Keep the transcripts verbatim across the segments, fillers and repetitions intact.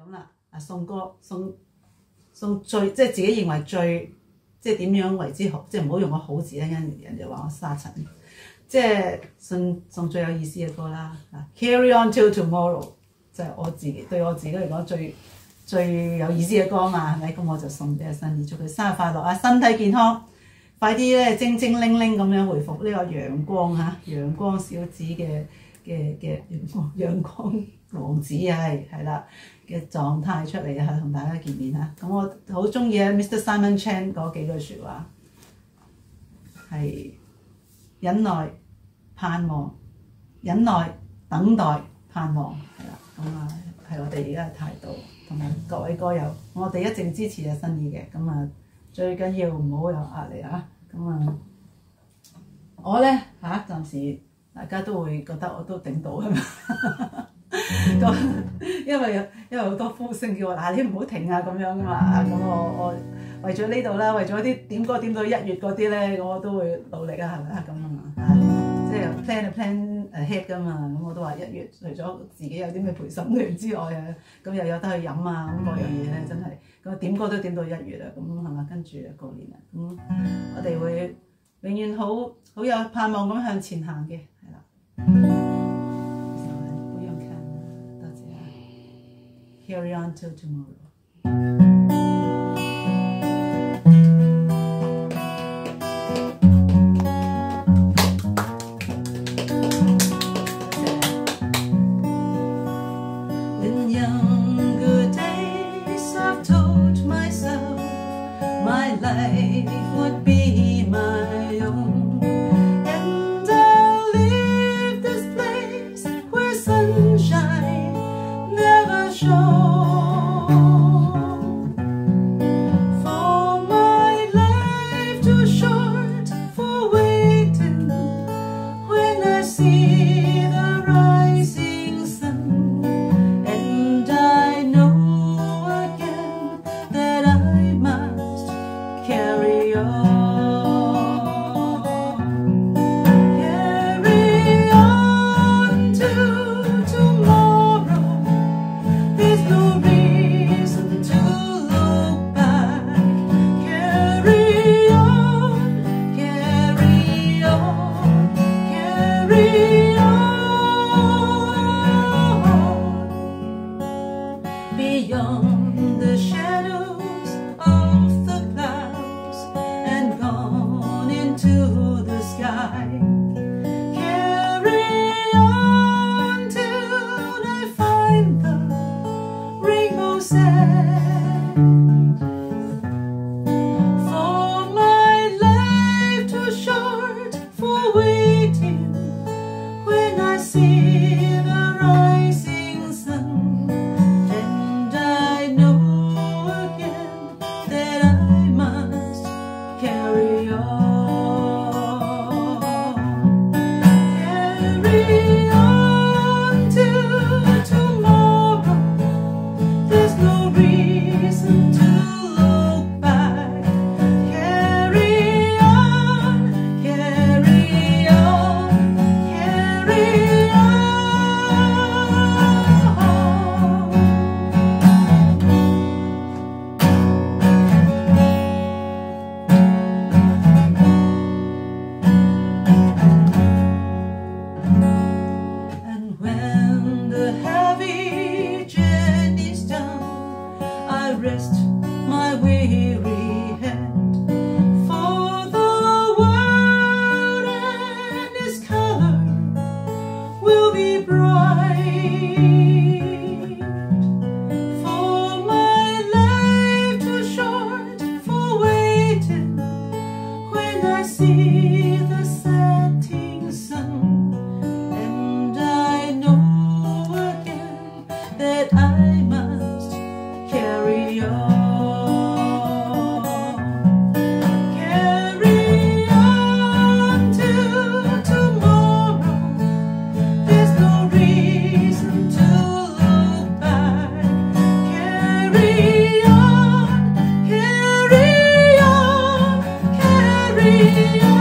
咁啦，啊送歌送送最即係自己認為最即係點樣為之好，即係唔好用個好字咧，因人哋話我沙塵。即係送送最有意思嘅歌啦，啊 Carry On Till Tomorrow 就係我自己對我自己嚟講最最有意思嘅歌嘛，係咪？咁我就送俾阿新怡，祝佢生日快樂啊，身體健康，快啲咧精精靈靈咁樣回復呢個陽光嚇，陽光小子嘅嘅嘅陽光陽光王子啊，係係啦嘅狀態出嚟啊，同大家見面嚇。咁我好中意啊 Mister Simon Chan 嗰幾句説話係。忍耐、盼望、忍耐、等待、盼望，係啦，咁啊係我哋而家嘅態度，同埋各位歌友，我哋一直支持阿新意嘅，咁啊最緊要唔好有壓力啊，咁啊我咧嚇、啊、暫時大家都會覺得我都頂到係嘛，咁因為因為好多呼聲叫我嗱、啊、你唔好停啊咁樣噶嘛，咁我我。為咗呢度啦，為咗啲點歌點到一月嗰啲咧，我都會努力啊，係咪啊咁啊？即係 plan 啊 plan ahead 噶嘛，咁我都話一月除咗自己有啲咩陪審團之外啊，咁又有得去飲啊，咁各樣嘢咧真係咁點歌都點到一月啦，咁係嘛？跟住過年啦，咁我哋會永遠好好有盼望咁向前行嘅，係啦。不用看啦，多謝啊 ！Carry on till tomorrow。 Life would be my own, and I'll leave this place where sunshine never shone. For my life too short for waiting when I see the rising sun, and I know again that I must carry on, carry on to tomorrow. There's no reason to look back. Carry on, carry on, carry on. Beyond the shadows of the clouds and gone into the sky, carry on till I find the rainbow sand. For my life too short for waiting when I see the rising sun, and I know again that I must carry on, carry on till tomorrow. There's no reason to look back. Carry on, carry on, carry on. And when the heavy journey's done, I rest my weary head, for the world and its color will be bright. For my life too short for waiting when I see the setting sun, and I know again that I must carry on, carry on till tomorrow. There's no reason to look back. Carry on, carry on, carry on.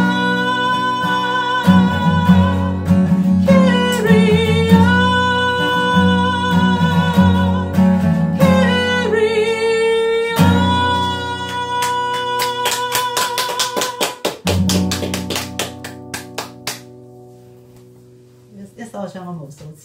Carry on, carry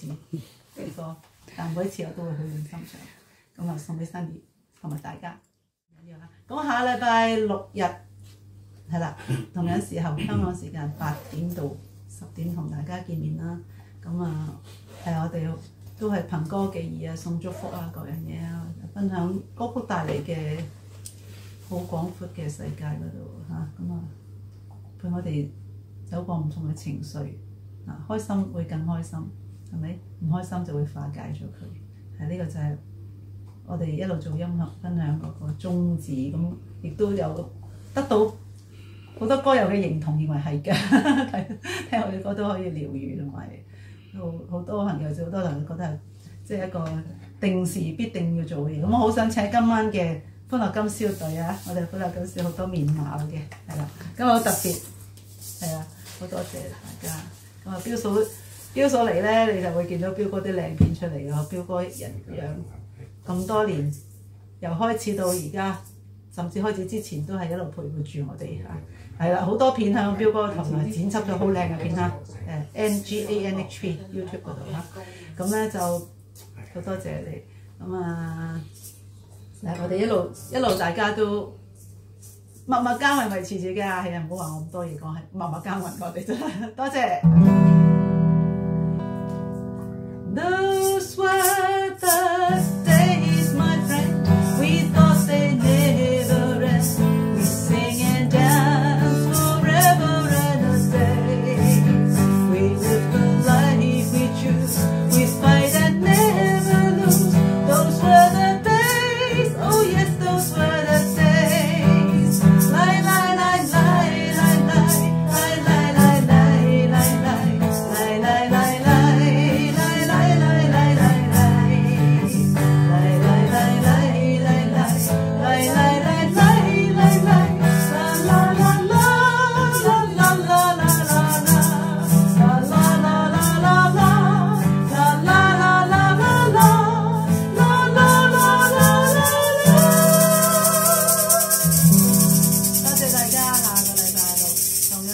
呢歌，但每一次我都會去滿心唱，咁啊送俾 Sandy 同埋大家。緊要啦，咁下個禮拜六日係啦，同樣時候香港時間八點到十點同大家見面啦。咁啊誒，我哋都係憑歌寄意啊，送祝福啊，各樣嘢啊，分享歌曲帶嚟嘅好廣闊嘅世界嗰度嚇，咁啊陪我哋走過唔同嘅情緒啊，開心會更開心，係咪？唔開心就會化解咗佢，係呢個就係我哋一路做音樂分享嗰個宗旨，咁亦都有得到好多歌友嘅認同，認為係㗎，聽我哋歌都可以療愈同埋。好好多朋友，就好多人覺得係即係一個定時必定要做嘅嘢。咁我好想請今晚嘅歡樂今宵隊啊！我哋歡樂今宵好多面貌嘅，係啦，今日好特別，係啊，好多謝大家。咁啊，標嫂標嫂嚟咧，你就會見到標哥啲靚片出嚟㗎。標哥人樣咁多年，由開始到而家，甚至開始之前都係一路陪伴住我哋嚇。係啦，好多片喺標哥頭上剪輯咗好靚嘅片啦，誒 N G A N H P YouTube 嗰度啦，咁咧就好多謝你，咁啊，誒我哋一路一路大家都默默耕耘維持住嘅，係啊，唔好話我咁多嘢講，係默默耕耘我哋真係，多謝。Those were the days, my friend. We thought they never end. We sing and dance forever and a day. We live the life we choose. We fight and never lose. Those were the days. Oh yes, those were the days. Lie, lie, lie, lie, lie, lie, lie, lie, lie, lie, lie, lie, lie, lie, lie.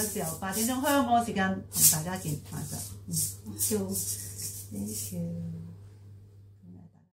時間同大家見，晚上，嗯，Thank you，Thank you。